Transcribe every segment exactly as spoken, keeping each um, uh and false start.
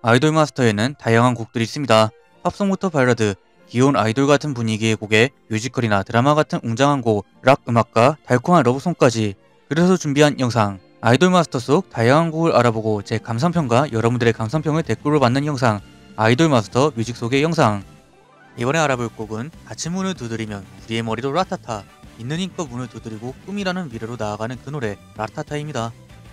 아이돌 마스터에는 다양한 곡들이 있습니다. 팝송부터 발라드, 귀여운 아이돌 같은 분위기의 곡에 뮤지컬이나 드라마 같은 웅장한 곡, 락 음악과 달콤한 러브송까지. 그래서 준비한 영상, 아이돌 마스터 속 다양한 곡을 알아보고 제 감상평과 여러분들의 감상평을 댓글로 받는 영상, 아이돌 마스터 뮤직 속의 영상. 이번에 알아볼 곡은 닫힌 문을 두드리면 우리의 머리로 라타타, 있는 힘껏 문을 두드리고 꿈이라는 미래로 나아가는 그 노래 라타타입니다.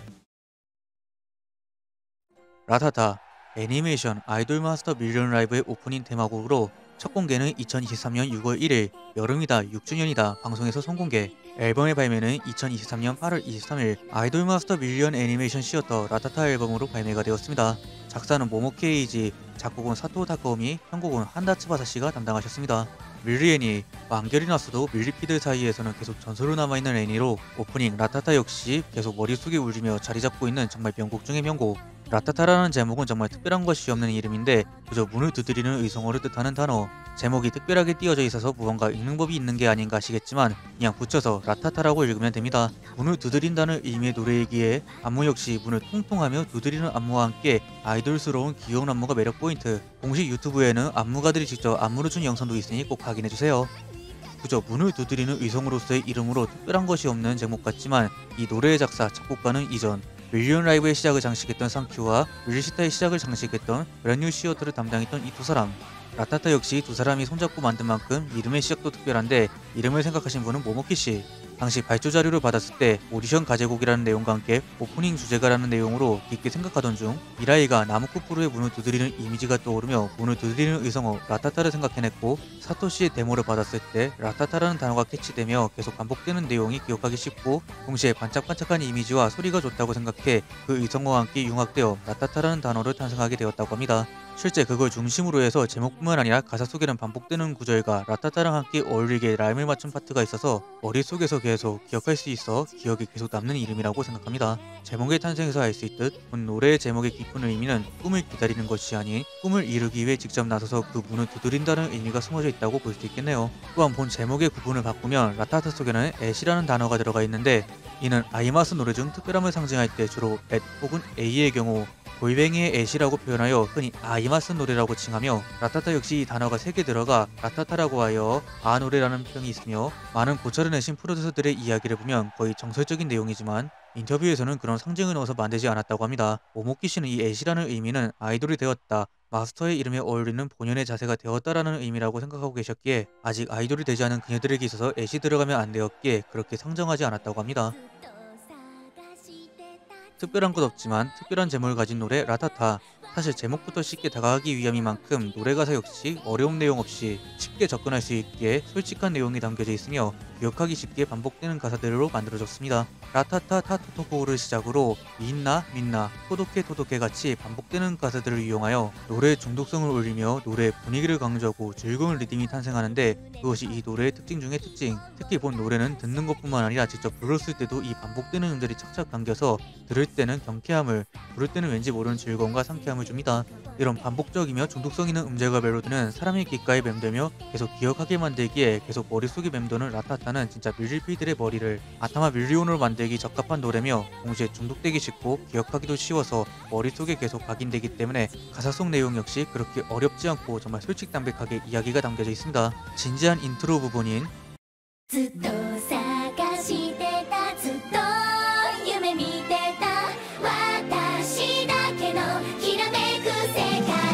라타타, 애니메이션 아이돌 마스터 밀리언 라이브의 오프닝 테마곡으로 첫 공개는 이천이십삼년 유월 일일, 여름이다 육 주년이다 방송에서 선공개. 앨범의 발매는 이천이십삼년 팔월 이십삼일 아이돌 마스터 밀리언 애니메이션 시어터 라타타 앨범으로 발매가 되었습니다. 작사는 모모케 에이지, 작곡은 사토 타카오미, 편곡은 한다 츠바사씨가 담당하셨습니다. 밀리애니, 완결이 났어도 밀리피들 사이에서는 계속 전설로 남아있는 애니로 오프닝 라타타 역시 계속 머릿속에 울리며 자리잡고 있는 정말 명곡 중의 명곡. 라타타라는 제목은 정말 특별한 것이 없는 이름인데 그저 문을 두드리는 의성어를 뜻하는 단어. 제목이 특별하게 띄어져 있어서 무언가 읽는 법이 있는 게 아닌가 하시겠지만 그냥 붙여서 라타타라고 읽으면 됩니다. 문을 두드린다는 의미의 노래이기에 안무 역시 문을 통통하며 두드리는 안무와 함께 아이돌스러운 귀여운 안무가 매력 포인트. 공식 유튜브에는 안무가들이 직접 안무를 준 영상도 있으니 꼭 확인해주세요. 그저 문을 두드리는 의성으로서의 이름으로 특별한 것이 없는 제목 같지만 이 노래의 작사, 작곡가는 이전 밀리언 라이브의 시작을 장식했던 상큐와 릴리시타의 시작을 장식했던 브랜뉴 시어터를 담당했던 이 두 사람. 라타타 역시 두 사람이 손잡고 만든 만큼 이름의 시작도 특별한데 이름을 생각하신 분은 모모키씨. 당시 발조 자료를 받았을 때 오디션 가제곡이라는 내용과 함께 오프닝 주제가라는 내용으로 깊게 생각하던 중 미라이가 나무쿠프루의 문을 두드리는 이미지가 떠오르며 문을 두드리는 의성어 라타타를 생각해냈고, 사토시의 데모를 받았을 때 라타타라는 단어가 캐치되며 계속 반복되는 내용이 기억하기 쉽고 동시에 반짝반짝한 이미지와 소리가 좋다고 생각해 그 의성어와 함께 융합되어 라타타라는 단어를 탄생하게 되었다고 합니다. 실제 그걸 중심으로 해서 제목뿐만 아니라 가사 속에는 반복되는 구절과 라타타랑 함께 어울리게 라임을 맞춘 파트가 있어서 머릿속에서 계속 기억할 수 있어 기억에 계속 남는 이름이라고 생각합니다. 제목의 탄생에서 알 수 있듯 본 노래의 제목의 깊은 의미는 꿈을 기다리는 것이 아닌 꿈을 이루기 위해 직접 나서서 그 문을 두드린다는 의미가 숨어져 있다고 볼 수 있겠네요. 또한 본 제목의 구분을 바꾸면 라타타 속에는 앳이라는 단어가 들어가 있는데 이는 아이마스 노래 중 특별함을 상징할 때 주로 앳 혹은 에이의 경우 골뱅이의 앳이라고 표현하여 흔히 아이마스 노래라고 칭하며, 라타타 역시 이 단어가 세 개 들어가 라타타라고 하여 아 노래라는 평이 있으며 많은 고찰을 내신 프로듀서들의 이야기를 보면 거의 정설적인 내용이지만 인터뷰에서는 그런 상징을 넣어서 만들지 않았다고 합니다. 모모키 씨는 이 앳이라는 의미는 아이돌이 되었다, 마스터의 이름에 어울리는 본연의 자세가 되었다라는 의미라고 생각하고 계셨기에 아직 아이돌이 되지 않은 그녀들에게 있어서 앳이 들어가면 안 되었기에 그렇게 상정하지 않았다고 합니다. 특별한 것 없지만 특별한 제목을 가진 노래 라타타. 사실 제목부터 쉽게 다가가기 위함인 만큼 노래 가사 역시 어려운 내용 없이 쉽게 접근할 수 있기에 솔직한 내용이 담겨져 있으며 기억하기 쉽게 반복되는 가사들로 만들어졌습니다. 라타타 타토토코를 시작으로 민나 민나 토도케 토도케 같이 반복되는 가사들을 이용하여 노래의 중독성을 올리며 노래의 분위기를 강조하고 즐거운 리듬이 탄생하는데 그것이 이 노래의 특징 중의 특징. 특히 본 노래는 듣는 것뿐만 아니라 직접 불렀을 때도 이 반복되는 음들이 착착 감겨서 들을 때는 경쾌함을, 부를 때는 왠지 모르는 즐거움과 상쾌함을 줍니다. 이런 반복적이며 중독성 있는 음절과 멜로디는 사람의 귓가에 맴돌며 계속 기억하게 만들기에 계속 머릿속에 맴도는 라타타는 진짜 밀리피들의 머리를 아타마 밀리온으로 만들기 적합한 노래며 동시에 중독되기 쉽고 기억하기도 쉬워서 머릿속에 계속 각인되기 때문에 가사 속 내용 역시 그렇게 어렵지 않고 정말 솔직담백하게 이야기가 담겨져 있습니다. 진지한 인트로 부분인 ずっと探してたずっと夢見てた私だけのきらめく世界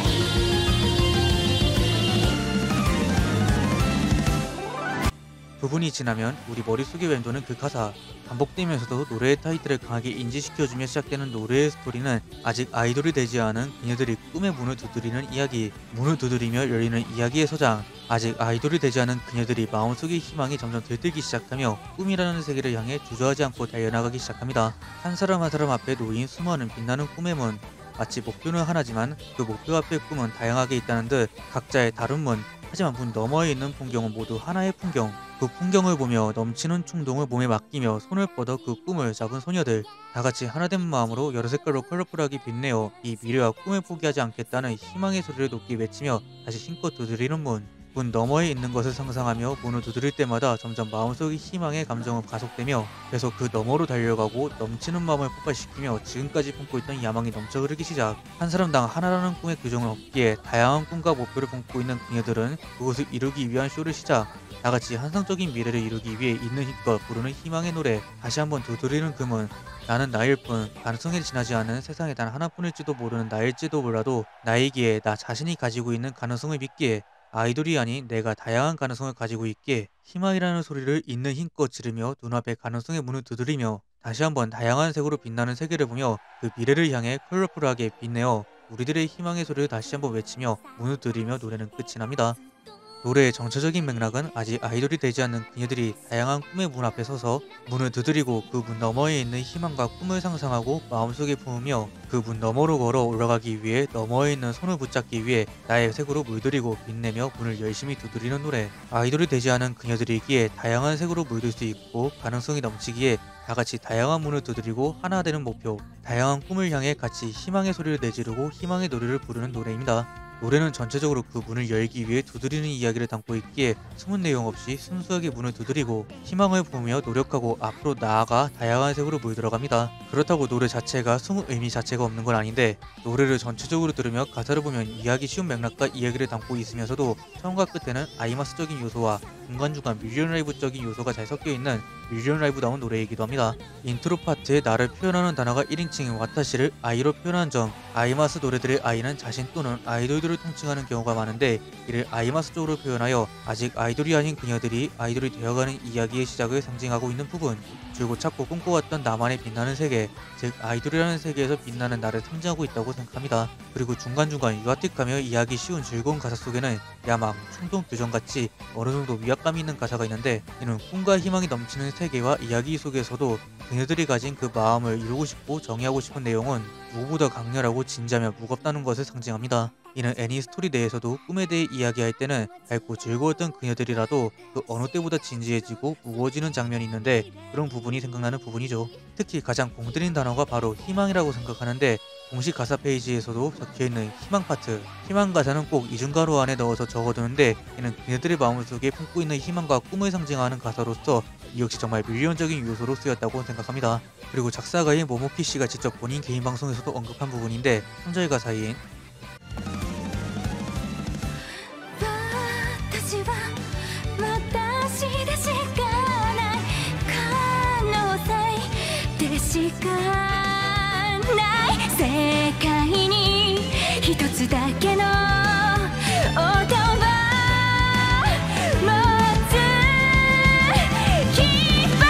부분이 지나면 우리 머릿속에 맴도는 그 가사, 반복되면서도 노래의 타이틀을 강하게 인지시켜주며 시작되는 노래의 스토리는 아직 아이돌이 되지 않은 그녀들이 꿈의 문을 두드리는 이야기, 문을 두드리며 열리는 이야기의 서장. 아직 아이돌이 되지 않은 그녀들이 마음속의 희망이 점점 들뜨기 시작하며 꿈이라는 세계를 향해 주저하지 않고 달려나가기 시작합니다. 한 사람 한 사람 앞에 놓인 수많은 빛나는 꿈의 문. 마치 목표는 하나지만 그 목표 앞의 꿈은 다양하게 있다는 듯 각자의 다른 문. 하지만 문 너머에 있는 풍경은 모두 하나의 풍경. 그 풍경을 보며 넘치는 충동을 몸에 맡기며 손을 뻗어 그 꿈을 잡은 소녀들. 다같이 하나된 마음으로 여러 색깔로 컬러풀하게 빛내어 이 미래와 꿈을 포기하지 않겠다는 희망의 소리를 높게 외치며 다시 힘껏 두드리는 문. 문 너머에 있는 것을 상상하며 문을 두드릴 때마다 점점 마음속의 희망의 감정은 가속되며 계속 그 너머로 달려가고 넘치는 마음을 폭발시키며 지금까지 품고 있던 야망이 넘쳐 흐르기 시작. 한 사람당 하나라는 꿈의 규정은 없기에 다양한 꿈과 목표를 품고 있는 그녀들은 그것을 이루기 위한 쇼를 시작. 다같이 환상적인 미래를 이루기 위해 있는 힘껏 부르는 희망의 노래. 다시 한번 두드리는 그 문. 나는 나일 뿐, 가능성에 지나지 않은 세상에 단 하나뿐일지도 모르는 나일지도 몰라도 나이기에 나 자신이 가지고 있는 가능성을 믿기에 아이돌이 아닌 내가 다양한 가능성을 가지고 있기에 희망이라는 소리를 있는 힘껏 지르며 눈앞에 가능성의 문을 두드리며 다시 한번 다양한 색으로 빛나는 세계를 보며 그 미래를 향해 컬러풀하게 빛내어 우리들의 희망의 소리를 다시 한번 외치며 문을 두드리며 노래는 끝이 납니다. 노래의 정체적인 맥락은 아직 아이돌이 되지 않는 그녀들이 다양한 꿈의 문 앞에 서서 문을 두드리고 그 문 너머에 있는 희망과 꿈을 상상하고 마음속에 품으며 그 문 너머로 걸어 올라가기 위해 너머에 있는 손을 붙잡기 위해 나의 색으로 물들이고 빛내며 문을 열심히 두드리는 노래. 아이돌이 되지 않은 그녀들이기에 다양한 색으로 물들 수 있고 가능성이 넘치기에 다같이 다양한 문을 두드리고 하나 되는 목표, 다양한 꿈을 향해 같이 희망의 소리를 내지르고 희망의 노래를 부르는 노래입니다. 노래는 전체적으로 그 문을 열기 위해 두드리는 이야기를 담고 있기에 숨은 내용 없이 순수하게 문을 두드리고 희망을 보며 노력하고 앞으로 나아가 다양한 색으로 물들어갑니다. 그렇다고 노래 자체가 숨은 의미 자체가 없는 건 아닌데 노래를 전체적으로 들으며 가사를 보면 이해하기 쉬운 맥락과 이야기를 담고 있으면서도 처음과 끝에는 아이마스적인 요소와 중간중간 뮤지언 라이브적인 요소가 잘 섞여있는 뮤지언 라이브다운 노래이기도 합니다. 인트로 파트에 나를 표현하는 단어가 일 인칭인 와타시를 아이로 표현한 점. 아이마스 노래들의 아이는 자신 또는 아이돌들을 통칭하는 경우가 많은데 이를 아이마스 쪽으로 표현하여 아직 아이돌이 아닌 그녀들이 아이돌이 되어가는 이야기의 시작을 상징하고 있는 부분. 줄곧 찾고 꿈꿔왔던 나만의 빛나는 세계, 즉 아이돌이라는 세계에서 빛나는 나를 상징하고 있다고 생각합니다. 그리고 중간중간 유아틱하며 이해하기 쉬운 즐거운 가사 속에는 야망, 충동, 규정같이 어느 정도 위압감이 있는 가사가 있는데 이는 꿈과 희망이 넘치는 세계와 이야기 속에서도 그녀들이 가진 그 마음을 이루고 싶고 정의하고 싶은 내용은 무엇보다 강렬하고 진지하며 무겁다는 것을 상징합니다. 이는 애니 스토리 내에서도 꿈에 대해 이야기할 때는 밝고 즐거웠던 그녀들이라도 그 어느 때보다 진지해지고 무거워지는 장면이 있는데 그런 부분이 생각나는 부분이죠. 특히 가장 공들인 단어가 바로 희망이라고 생각하는데 공식 가사 페이지에서도 적혀있는 희망 파트. 희망 가사는 꼭 이중가로 안에 넣어서 적어두는데 이는 그녀들의 마음속에 품고 있는 희망과 꿈을 상징하는 가사로서 이 역시 정말 밀리언적인 요소로 쓰였다고 생각합니다. 그리고 작사가인 모모키 씨가 직접 본인 개인 방송에서도 언급한 부분인데 삼 절 가사인 私は私でしかない可能性でしかない世界に一つだけの音を持つ希望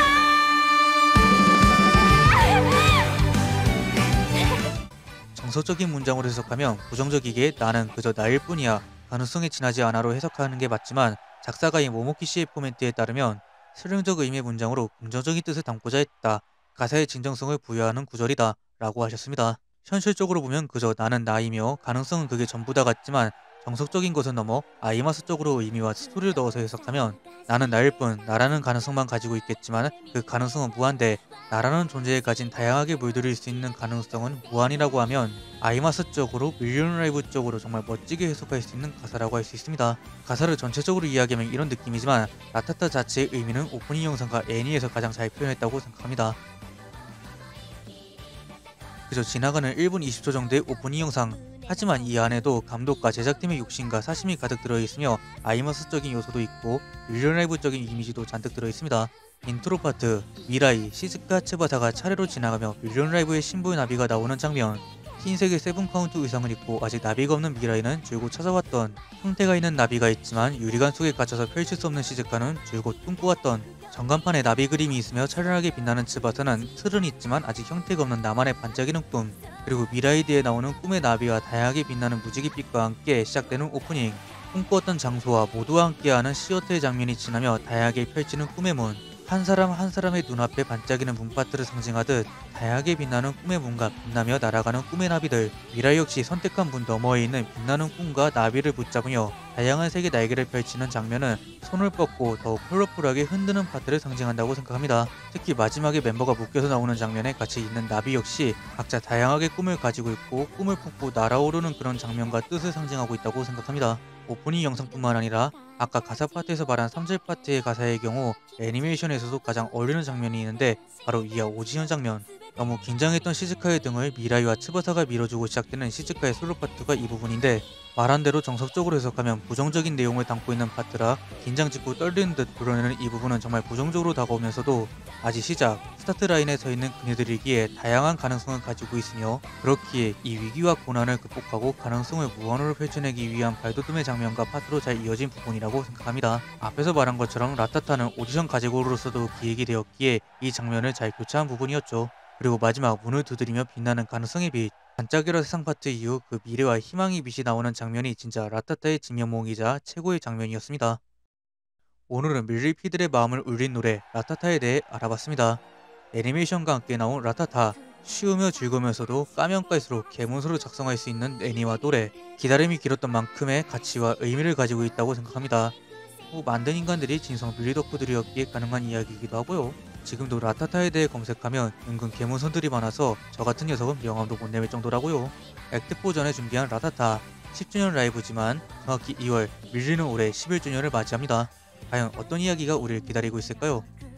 정서적인 문장으로 해석하면 부정적이게 나는 그저 나일 뿐이야 가능성에 지나지 않아로 해석하는 게 맞지만 작사가인 모모키 씨의 코멘트에 따르면 실용적 의미의 문장으로 긍정적인 뜻을 담고자 했다. 가사의 진정성을 부여하는 구절이다 라고 하셨습니다. 현실적으로 보면 그저 나는 나이며 가능성은 그게 전부다 같지만 정석적인 것은 넘어 아이마스적으로 의미와 스토리를 넣어서 해석하면 나는 나일 뿐 나라는 가능성만 가지고 있겠지만 그 가능성은 무한대 나라는 존재에 가진 다양하게 물들일 수 있는 가능성은 무한이라고 하면 아이마스적으로 밀리언 라이브 쪽으로 정말 멋지게 해석할 수 있는 가사라고 할 수 있습니다. 가사를 전체적으로 이야기하면 이런 느낌이지만 라타타 자체의 의미는 오프닝 영상과 애니에서 가장 잘 표현했다고 생각합니다. 그저 지나가는 일 분 이십 초 정도의 오프닝 영상. 하지만 이 안에도 감독과 제작팀의 욕심과 사심이 가득 들어있으며 아이마스적인 요소도 있고 밀리언 라이브적인 이미지도 잔뜩 들어있습니다. 인트로 파트, 미라이, 시즈카, 츠바사가 차례로 지나가며 밀리언 라이브의 신부의 나비가 나오는 장면. 흰색의 세븐카운트 의상을 입고 아직 나비가 없는 미라이는 줄곧 찾아왔던 형태가 있는 나비가 있지만 유리관 속에 갇혀서 펼칠 수 없는 시즈카는 줄곧 꿈꿔왔던 전간판에 나비 그림이 있으며 찬란하게 빛나는 츠바사는 틀은 있지만 아직 형태가 없는 나만의 반짝이는 꿈. 그리고 미라이드에 나오는 꿈의 나비와 다양하게 빛나는 무지갯빛과 함께 시작되는 오프닝. 꿈꾸었던 장소와 모두와 함께하는 시어터의 장면이 지나며 다양하게 펼치는 꿈의 문. 한 사람 한 사람의 눈앞에 반짝이는 문파트를 상징하듯 다양하게 빛나는 꿈의 문과 빛나며 날아가는 꿈의 나비들. 미라이 역시 선택한 문 너머에 있는 빛나는 꿈과 나비를 붙잡으며 다양한 색의 날개를 펼치는 장면은 손을 뻗고 더욱 컬러풀하게 흔드는 파트를 상징한다고 생각합니다. 특히 마지막에 멤버가 묶여서 나오는 장면에 같이 있는 나비 역시 각자 다양하게 꿈을 가지고 있고 꿈을 품고 날아오르는 그런 장면과 뜻을 상징하고 있다고 생각합니다. 오프닝 영상뿐만 아니라 아까 가사 파트에서 말한 삼 절 파트의 가사의 경우 애니메이션에서도 가장 어울리는 장면이 있는데 바로 이하 오지현 장면. 너무 긴장했던 시즈카의 등을 미라이와 츠바사가 밀어주고 시작되는 시즈카의 솔로 파트가 이 부분인데, 말한 대로 정석적으로 해석하면 부정적인 내용을 담고 있는 파트라 긴장 짓고 떨리는 듯 불어내는 이 부분은 정말 부정적으로 다가오면서도 아직 시작, 스타트 라인에 서 있는 그녀들이기에 다양한 가능성을 가지고 있으며, 그렇기에 이 위기와 고난을 극복하고 가능성을 무한으로 펼쳐내기 위한 발돋움의 장면과 파트로 잘 이어진 부분이라고 생각합니다. 앞에서 말한 것처럼 라타타는 오디션 가제고로서도 기획이 되었기에 이 장면을 잘 교차한 부분이었죠. 그리고 마지막 문을 두드리며 빛나는 가능성의 빛, 반짝여라 세상 파트 이후 그 미래와 희망의 빛이 나오는 장면이 진짜 라타타의 진면목이자 최고의 장면이었습니다. 오늘은 밀리피들의 마음을 울린 노래 라타타에 대해 알아봤습니다. 애니메이션과 함께 나온 라타타, 쉬우며 즐거우면서도 까면 깔수록 개문서로 작성할 수 있는 애니와 노래, 기다림이 길었던 만큼의 가치와 의미를 가지고 있다고 생각합니다. 뭐 만든 인간들이 진성 밀리 덕후들이었기에 가능한 이야기이기도 하고요. 지금도 라타타에 대해 검색하면 은근 개문선들이 많아서 저 같은 녀석은 명함도 못 내밀 정도라고요. 액트포 전에 준비한 라타타 십 주년 라이브지만 정확히 이월, 밀리는 올해 십일 주년을 맞이합니다. 과연 어떤 이야기가 우리를 기다리고 있을까요?